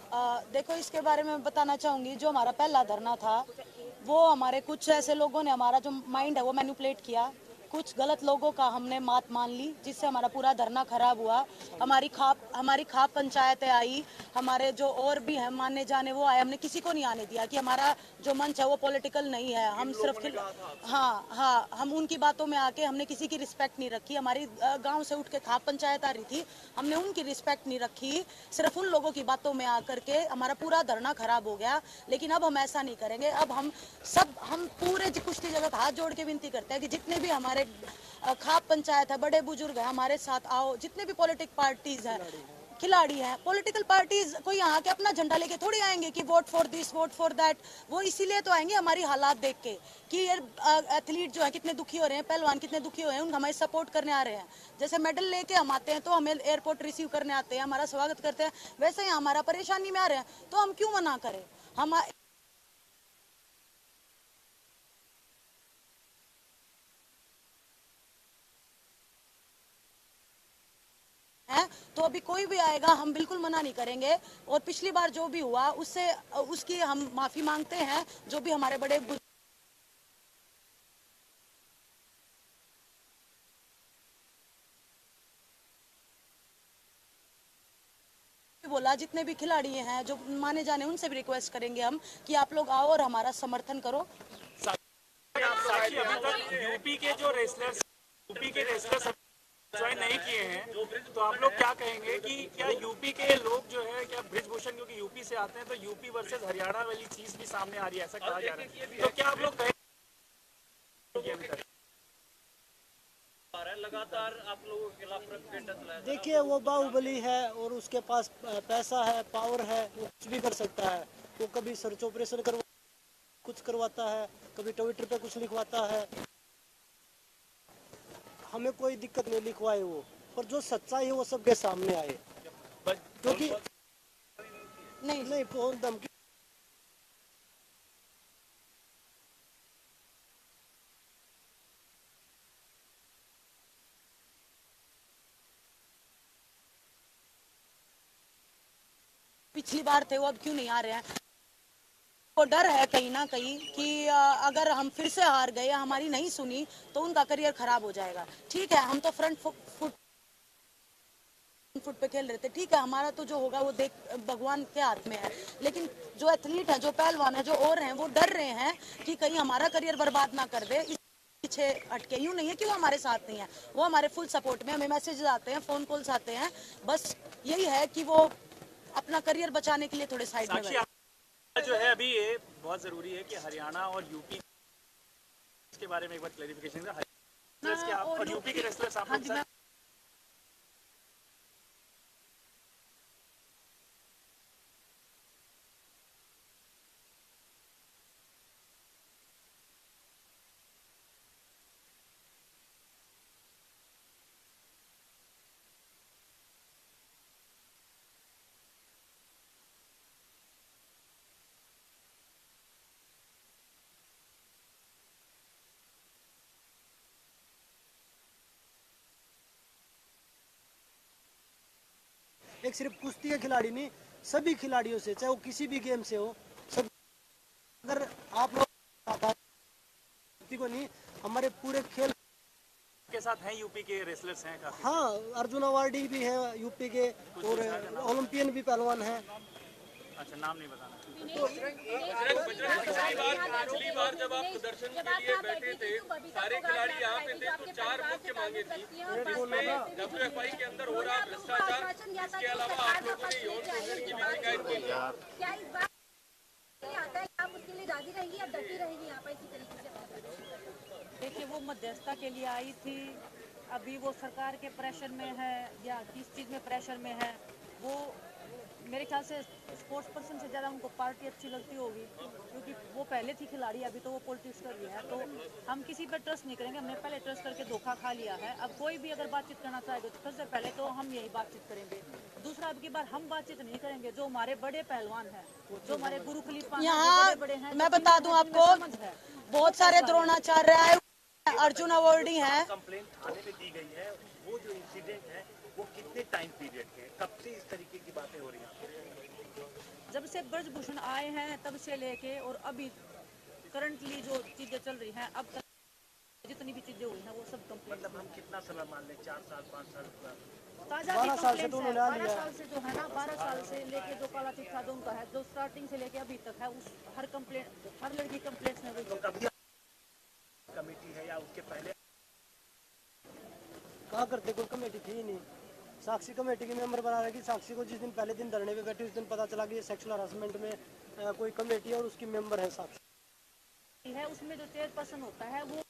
देखो, इसके बारे में बताना चाहूँगी। जो हमारा पहला धरना था, वो हमारे कुछ ऐसे लोगों ने हमारा जो माइंड है वो मैनिपुलेट किया। कुछ गलत लोगों का हमने मात मान ली, जिससे हमारा पूरा धरना खराब हुआ। हमारी खाप पंचायतें आई, हमारे जो और भी हैं माने जाने वो आए। हमने किसी को नहीं आने दिया कि हमारा जो मंच है वो पॉलिटिकल नहीं है। हम सिर्फ हाँ, हम उनकी बातों में आके हमने किसी की रिस्पेक्ट नहीं रखी। हमारी गांव से उठ के खाप पंचायत आ रही थी, हमने उनकी रिस्पेक्ट नहीं रखी। सिर्फ उन लोगों की बातों में आकर के हमारा पूरा धरना खराब हो गया। लेकिन अब हम ऐसा नहीं करेंगे। अब हम पूरे कुश्ती जगत हाथ जोड़ के विनती करते हैं कि जितने भी हमारे खाप पंचायत है, बड़े बुजुर्ग है, हमारे साथ आओ। जितने भी पॉलिटिक पार्टीज है, खिलाड़ी हैं, पॉलिटिकल पार्टीज कोई यहाँ के अपना झंडा लेके थोड़ी आएंगे कि vote for this, vote for that. वो इसीलिए तो आएंगे हमारी हालात देख के कि ये एथलीट जो है कितने दुखी हो रहे हैं, पहलवान कितने दुखी हो रहे हैं, उन हमारी सपोर्ट करने आ रहे हैं। जैसे मेडल लेके हम आते हैं तो हमें एयरपोर्ट रिसीव करने आते हैं, हमारा स्वागत करते हैं, वैसे ही हमारा परेशानी में आ रहे हैं तो हम क्यों मना करें। हम है तो अभी कोई भी आएगा हम बिल्कुल मना नहीं करेंगे। और पिछली बार जो भी हुआ उससे उसकी हम माफी मांगते हैं। जो भी हमारे बड़े बोला, जितने भी खिलाड़ी हैं जो माने जाने, उनसे भी रिक्वेस्ट करेंगे हम कि आप लोग आओ और हमारा समर्थन करो। साक्षी, अभी तक यूपी के रेसलर्स ज्वाइन नहीं किए हैं, तो आप लोग क्या कहेंगे कि क्या यूपी के लोग जो है, क्या ब्रिजभूषण क्योंकि यूपी से आते हैं तो यूपी वर्सेस हरियाणा वाली चीज भी सामने आ रही है, ऐसा कहा जा रहा है, तो क्या आप लोग कहेंगे? लगातार आप लोगों के खिलाफ प्रोपेगेंडा चलाया। देखिए, वो बाहुबली है और उसके पास पैसा है, पावर है, वो कुछ भी कर सकता है। वो कभी सर्च ऑपरेशन कुछ करवाता है, कभी ट्विटर पे कुछ लिखवाता है। हमें कोई दिक्कत नहीं लिखवाए वो, पर जो सच्चाई है वो सबके सामने आए। क्योंकि नहीं फोन धमकी पिछली बार थे वो अब क्यों नहीं आ रहे हैं। को डर है कहीं ना कहीं कि अगर हम फिर से हार गए या हमारी नहीं सुनी तो उनका करियर खराब हो जाएगा। ठीक है, हम तो फ्रंट फुट पे खेल रहे थे, ठीक है, हमारा तो जो होगा वो देख भगवान के हाथ में है। लेकिन जो एथलीट है, जो पहलवान है, जो और हैं, वो डर रहे हैं कि कहीं हमारा करियर बर्बाद ना कर दे। पीछे हटके यूं नहीं है कि वो हमारे साथ नहीं है, वो हमारे फुल सपोर्ट में। हमें मैसेज आते हैं, फोन कॉल्स आते हैं, बस यही है कि वो अपना करियर बचाने के लिए थोड़े साइड में जो है अभी ये बहुत जरूरी है कि हरियाणा और यूपी के बारे में एक बार क्लैरिफिकेशन और यूपी के रेसलर्स आप लोग एक सिर्फ कुश्ती के खिलाड़ी नहीं, सभी खिलाड़ियों से, चाहे वो किसी भी गेम से हो, सब। अगर आप लोग को नहीं, हमारे पूरे खेल के साथ हैं, यूपी के रेसलर्स हैं काफी। हाँ, अर्जुन अवार्डी भी है यूपी के, और ओलंपियन भी पहलवान है। अच्छा, नाम नहीं बताना। पिछली बार जब आप प्रदर्शन के लिए बैठे थे, सारे खिलाड़ी यहाँ पे थे, तो 4 मुख्य मांगे थी, जिसमें WFI के अंदर हो रहा भ्रष्टाचार, इसके अलावा आप लोगों ने यौन शोषण की भी शिकायत की। क्या इस बार आता है आप उसके लिए राजी रहेंगी या डटी रहेंगी यहाँ पर इसी तरीके से? देखिए, वो मध्यस्थता के लिए आई थी, अभी वो सरकार के प्रेशर में है या किस चीज़ में प्रेशर में है, वो मेरे ख्याल से स्पोर्ट्स पर्सन से ज़्यादा उनको पार्टी अच्छी लगती होगी, क्योंकि वो पहले थी खिलाड़ी, अभी तो वो पॉलिटिक्स कर रही है। तो हम किसी पर ट्रस्ट नहीं करेंगे, हमने पहले ट्रस्ट करके धोखा खा लिया है। अब कोई भी अगर बातचीत करना चाहेगा तो सबसे पहले तो हम यही बातचीत करेंगे। दूसरा, अब की बार हम बातचीत नहीं करेंगे, जो हमारे बड़े पहलवान हैं, जो हमारे गुरु खलीफा यहाँ मैं बता दूं आपको, बहुत सारे द्रोणाचार्य है, अर्जुन अवार्डी है। कंप्लेंट थाने में दी गई है, वो जो इंसिडेंट है वो कितने टाइम पीरियड के, कब से इस तरीके की बातें हो रही हैं? जब से ब्रजभूषण आए हैं तब से लेके और अभी करंटली जो चीजें चल रही हैं अब तक जितनी भी चीजें हुई हैं वो सब कंप्लीट मतलब हम कितना समय मान लें, 4 साल 5 साल का? ताजा 12 साल से तो कंप्लेंट्स उन्होंने है, आ 12 लिया। साल से जो है ना 12 साल से लेके जो काला चिट्ठा जो उनका है जो स्टार्टिंग से लेके अभी तक है उस हर कंप्लेंट हर लड़की कंप्लेंट्स में वही तो कभी कमेटी है या उसके पहले कहा करते, कोई कमेटी थी ही नहीं। साक्षी कमेटी के मेंबर बना रहे कि साक्षी को जिस दिन पहले दिन धरने पे बैठी उस दिन पता चला कि ये सेक्सुअल हरासमेंट में कोई कमेटी है और उसकी मेंबर है साक्षी। है। उसमें जो चेयरपर्सन होता है वो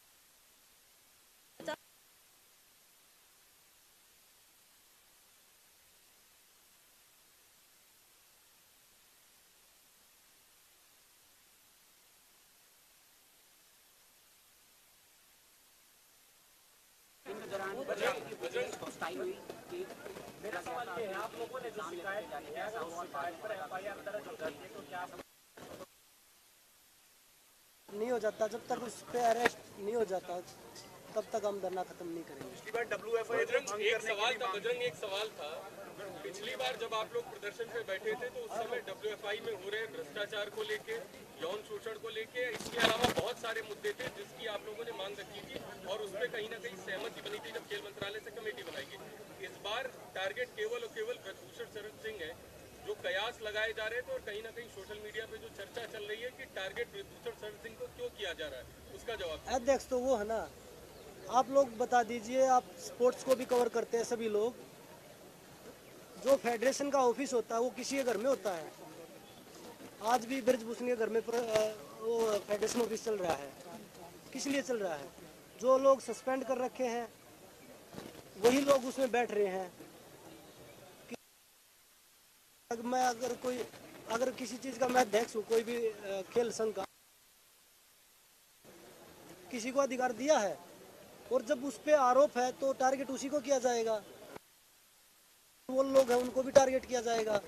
मेरा सवाल ये है, आप लोगों ने जो शिकायत की है उस शिकायत पर एफआईआर दर्ज हो जाती है तो क्या नहीं हो जाता, जब तक उस पर अरेस्ट नहीं हो जाता तब तक हम धरना खत्म नहीं करेंगे। पिछली बार WFI बजरंग एक सवाल था, बजरंग एक सवाल था। पिछली बार जब आप लोग प्रदर्शन पे बैठे थे तो उस समय WFI में हो रहे भ्रष्टाचार को लेके, यौन शोषण को लेके, इसके अलावा बहुत सारे मुद्दे थे जिसकी आप लोगों ने मांग रखी थी और उस पर कहीं ना कहीं सहमति बनी थी जब खेल मंत्रालय से कमेटी बनाई गई। इस बार टारगेट केवल और केवल ब्रजभूषण शरण सिंह है, जो कयास लगाए जा रहे थे और कहीं ना कहीं सोशल मीडिया पे जो चर्चा चल रही है कि टारगेट ब्रजभूषण शरण सिंह को क्यों किया जा रहा है, उसका जवाब। अध्यक्ष तो वो है ना, आप लोग बता दीजिए। आप स्पोर्ट्स को भी कवर करते हैं सभी लोग। जो फेडरेशन का ऑफिस होता है वो किसी के घर में होता है। आज भी ब्रजभूषण के घर में वो फेडरेशन ऑफिस चल रहा है। किस लिए चल रहा है? जो लोग सस्पेंड कर रखे हैं वही लोग उसमें बैठ रहे हैं। मैं अगर किसी चीज का मैं अध्यक्ष हूँ, कोई भी खेल संघ का, किसी को अधिकार दिया है और जब उस पे आरोप है तो टारगेट उसी को किया जाएगा। वो लोग हैं उनको भी टारगेट किया जाएगा।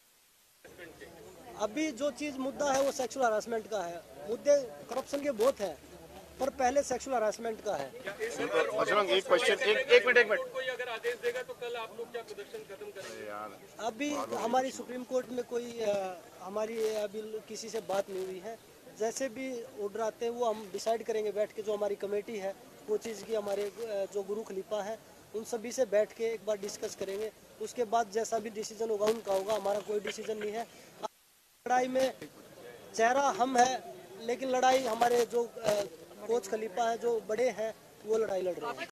अभी जो चीज मुद्दा है वो सेक्सुअल हरासमेंट का है। मुद्दे करप्शन के बहुत हैं पर पहले सेक्सुअल हरासमेंट का है। बजरंग एक क्वेश्चन, एक मिनट कोई अगर आदेश देगा तो कल आप लोग क्या प्रदर्शन खत्म करेंगे? यार, अभी हमारी सुप्रीम कोर्ट में कोई हमारी अभी किसी से बात नहीं हुई है। जैसे भी ऑर्डर आते हैं वो हम डिसाइड करेंगे बैठ के। जो हमारी कमेटी है वो चीज़ की, हमारे जो गुरु खलीफा है उन सभी से बैठ के एक बार डिस्कस करेंगे। उसके बाद जैसा भी डिसीजन होगा उनका होगा, हमारा कोई डिसीजन नहीं है। लड़ाई में चेहरा हम है लेकिन लड़ाई हमारे जो कोच खलीफा है, जो बड़े हैं, वो लड़ाई लड़ रहे हैं।